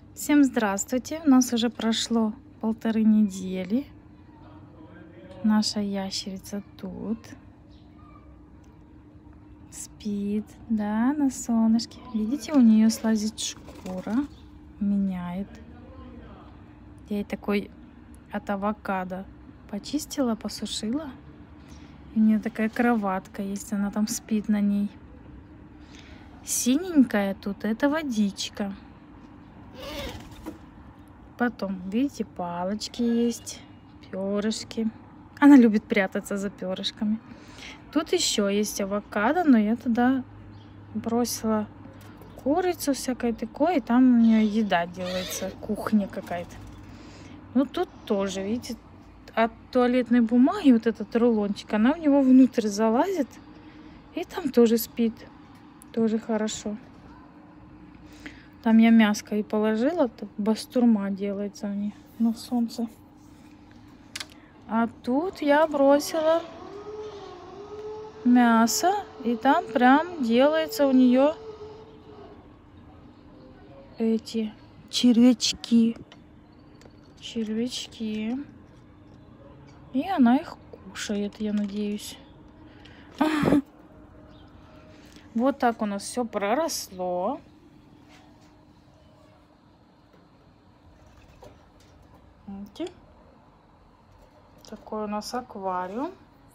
Всем здравствуйте! У нас уже прошло 1,5 недели. Наша ящерица тут. Спит, да, на солнышке. Видите, у нее слазит шкура. Меняет. Я ей такой от авокадо почистила, посушила. И у нее такая кроватка есть, она там спит на ней. Синенькая тут, это водичка. Потом, видите, палочки есть, перышки. Она любит прятаться за перышками. Тут еще есть авокадо, но я туда бросила курицу всякой такой, и там у нее еда делается, кухня какая-то. Ну тут тоже, видите, от туалетной бумаги вот этот рулончик, она у него внутрь залазит, и там тоже спит, тоже хорошо. Там я мяско и положила, то бастурма делается у них на солнце. А тут я бросила мясо, и там прям делается у нее эти червячки. Червячки. И она их кушает, я надеюсь. Вот так у нас все проросло. Видите? Такой у нас аквариум.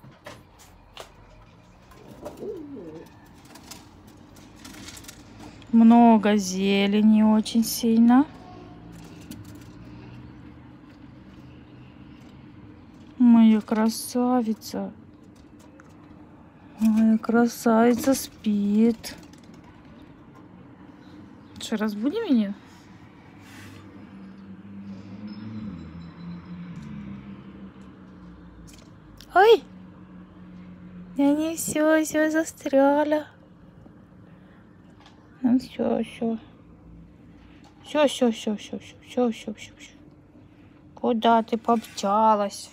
Много зелени, очень сильно. Моя красавица. Моя красавица спит. Что, разбудим меня? Ой! Я не все застряла. Ну все. Все. Куда ты помчалась?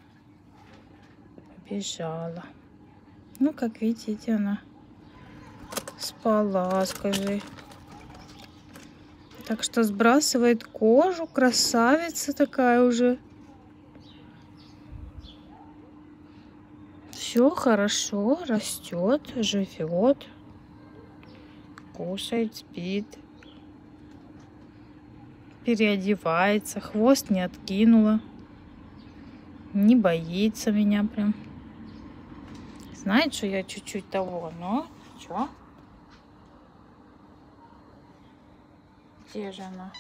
Побежала. Ну, как видите, она спала, скажи. Так что сбрасывает кожу. Красавица такая уже. Все хорошо, растет, живет, кушает, спит, переодевается, хвост не откинула, не боится меня прям. Знает, что я чуть-чуть того, но что? Где же она?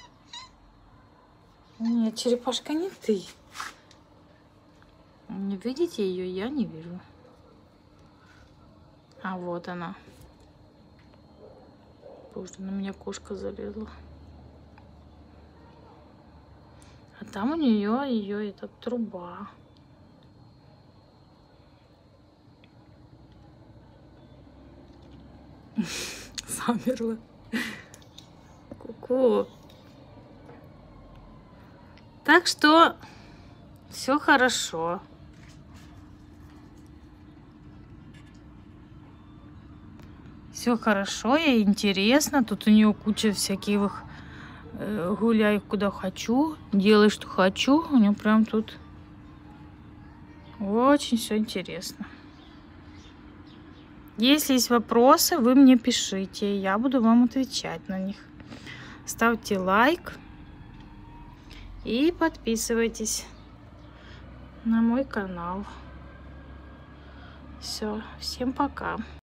Нет, черепашка, не ты. Не видите ее? Я не вижу. А вот она. Боже, на меня кошка залезла. А там у нее ее эта труба. Замерла. Ку-ку. Так что все хорошо. Все хорошо, ей интересно. Тут у нее куча всяких гуляй куда хочу, делай что хочу. У нее прям тут очень все интересно. Если есть вопросы, вы мне пишите, я буду вам отвечать на них. Ставьте лайк и подписывайтесь на мой канал. Все, всем пока.